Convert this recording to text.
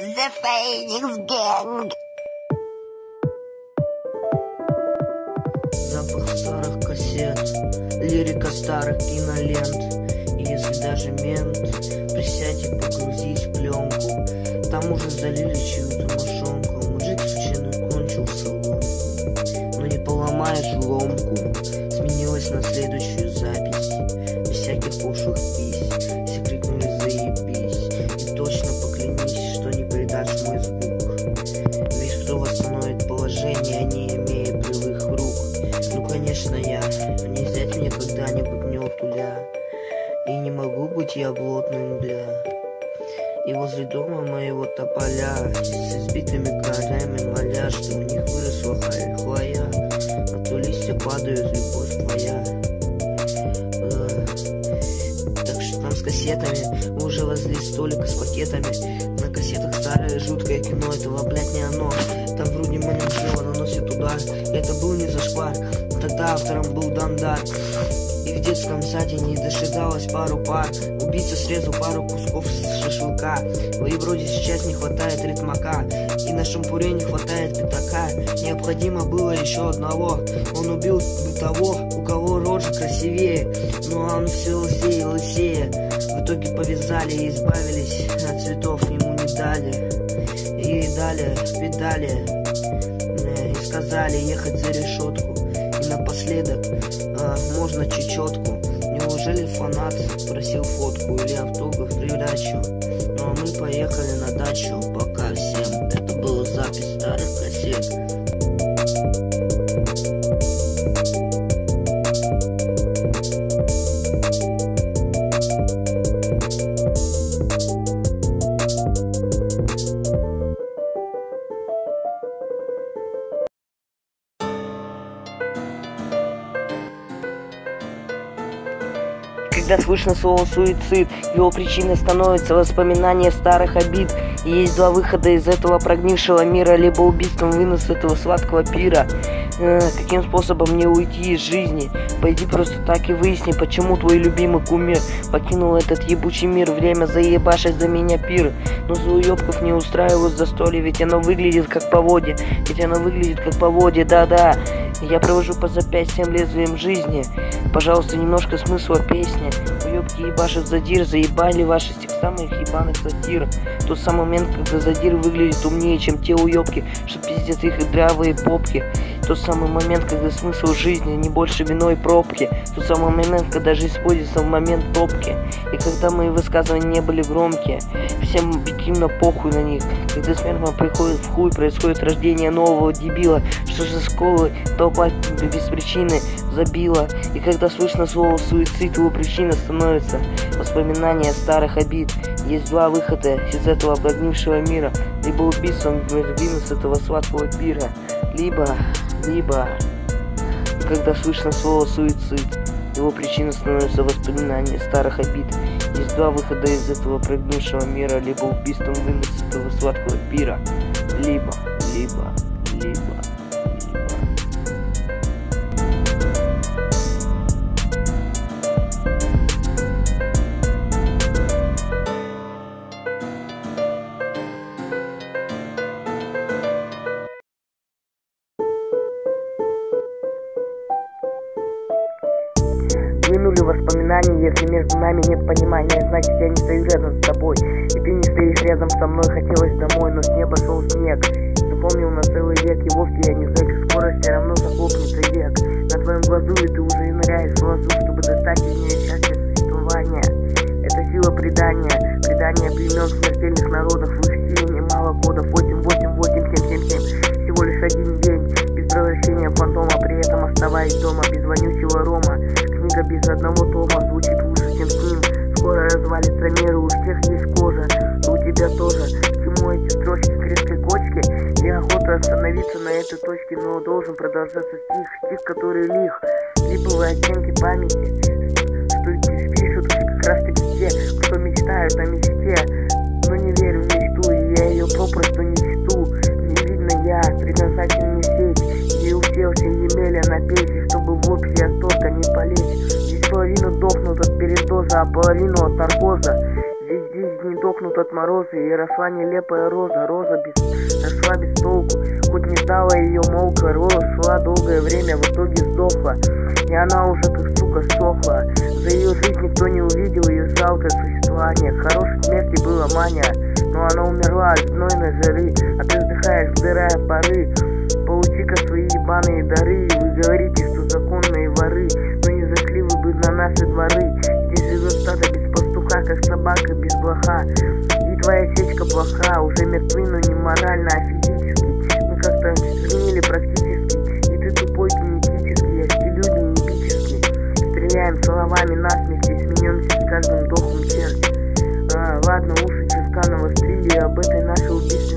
The Phoenix Gang. Запах старых кассет, лирика старых кинолент. И если даже мент, присядь и погрузись в пленку. Там уже залили чью-то мошонку. Мужик сученый кончил соломку. Но не поломаешь ломку. Сменилась на следующую запись. Без всяких пошлых пись. Все крикнули заебись. И точно поклянись, что не передашь мой звук. Ведь кто восстановит положение, не имея прямых рук? Ну конечно я, не взять мне когда-нибудь не туля. И не могу быть я плотным, бля. И возле дома моего тополя с избитыми корнями моля, что у них выросла хвоя, а то листья падают, любовь твоя. Так что там с кассетами, мы уже возле столика с пакетами. На кассетах старое жуткое кино, этого, блядь, не оно. Там вроде менеджера наносит удар. Это был не зашквар, тогда автором был Дандар. И в детском саде не дожидалось пару пар. Убийца срезал пару кусков шашлыка. И вроде сейчас не хватает ритмака. И на шампуре не хватает пятака. Необходимо было еще одного. Он убил того, у кого рожа красивее. Но он все лысее и лысее. В итоге повязали и избавились от цветов, ему не дали. И дали педали. И сказали ехать за решетку. И напоследок, можно чечетку. Неужели фанат просил фотку или автограф придачу? Ну а мы поехали на дачу. Пока всем. Это была запись старых кассет. Когда слышно слово «суицид», его причиной становится воспоминание старых обид. И есть два выхода из этого прогнившего мира: либо убийством вынос этого сладкого пира. Каким способом мне уйти из жизни? Пойди просто так и выясни, почему твой любимый кумир покинул этот ебучий мир. Время заебашить за меня пир. Но за уебков не устраивают застолье, ведь оно выглядит как поводье. Да-да. Я провожу по запястьям лезвием жизни. Пожалуйста, немножко смысла песни. Уебки ебашат задир, заебали ваши с тех самых ебаных сатир. Тот самый момент, когда задир выглядит умнее, чем те уебки, что пиздят их и дрявые попки. Тот самый момент, когда смысл жизни не больше виной пробки. Тот самый момент, когда жизнь сводится в момент топки. И когда мои высказывания не были громкие, всем объективно похуй на них. Когда смерть вам приходит в хуй, происходит рождение нового дебила. Что же школы толпа без причины забила. И когда слышно слово «суицид», его причина становится воспоминание старых обид. Есть два выхода из этого прогнившего мира: либо убийством вынос этого сладкого пира, либо когда слышно слово «суицид», его причина становится воспоминание старых обид. Есть два выхода из этого прогнившего мира: либо убийством вынос этого сладкого пира, либо. Вынули воспоминания, если между нами нет понимания, значит я не стою рядом с тобой, и ты не стоишь рядом со мной. Хотелось домой, но с неба шел снег. Запомнил на целый век, и вовсе я не знаю, скоро все равно захлопнется век на твоем глазу, и ты уже ныряешь в лазу, чтобы достать из нее счастье существования. Это сила предания племен смертельных народов. В их силе немало кодов: 8887777. Всего лишь один день без превращения в фантома, при этом оставаясь дома без вонючего рома. Книга без одного тома звучит лучше, чем с ним. Скоро развалится мир, у всех есть кожа, и у тебя тоже. К чему эти строчки с крепкой кочки? Я охота остановиться на этой точке, но должен продолжаться стих, который лих. Липовые оттенки памяти, что пишут как раз таки те, кто мечтают о мечте, но не верю в мечту, и я ее попросту не чту. Не видно, я предназначен не сеть, и уселся Емеля на печи, чтобы в общий от тока не полечь. Здесь половина дохнут от передоза, а половину от наркоза. Здесь хоть не дохнут от мороза, и росла нелепая роза, росла без толку, хоть не ждала ее молка, росла долгое время, в итоге сдохла, и она уже как сука сохла. За ее жизнь никто не увидел ее жалкое существование, хорошей смерти была мания, но она умерла от знойной жары, а ты вздыхаешь, сдирая пары. Получи-ка свои ебаные дары, вы говорите, что законные воры, но не зашли вы бы на наши дворы, здесь живет стадо без пастуха, как собака без блоха, и твоя сечка плоха, уже мертвы, но не морально, а физически, мы как-то сгнили практически, и ты тупой генетически, я стелю неебически, стреляем словами насмерть и смеемся с каждым дохом черт. Ладно, уши Ческана вострили об этой нашей убийстве.